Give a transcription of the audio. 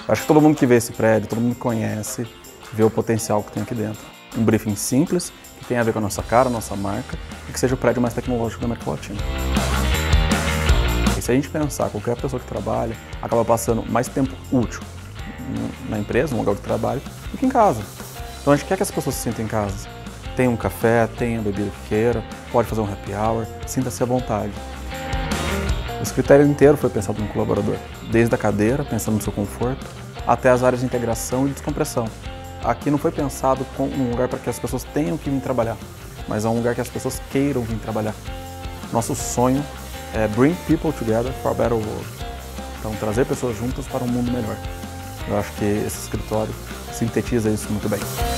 Acho que todo mundo que vê esse prédio, todo mundo que conhece, vê o potencial que tem aqui dentro. Um briefing simples, que tenha a ver com a nossa cara, a nossa marca, e que seja o prédio mais tecnológico da América Latina. E se a gente pensar, qualquer pessoa que trabalha acaba passando mais tempo útil na empresa, no lugar de trabalho, do que em casa. Então a gente quer que as pessoas se sintam em casa. Tenha um café, tenha a bebida que queira, pode fazer um happy hour, sinta-se à vontade. O escritório inteiro foi pensado no colaborador, desde a cadeira, pensando no seu conforto, até as áreas de integração e descompressão. Aqui não foi pensado como um lugar para que as pessoas tenham que vir trabalhar, mas é um lugar que as pessoas queiram vir trabalhar. Nosso sonho é bring people together for a better world. Então, trazer pessoas juntas para um mundo melhor. Eu acho que esse escritório sintetiza isso muito bem.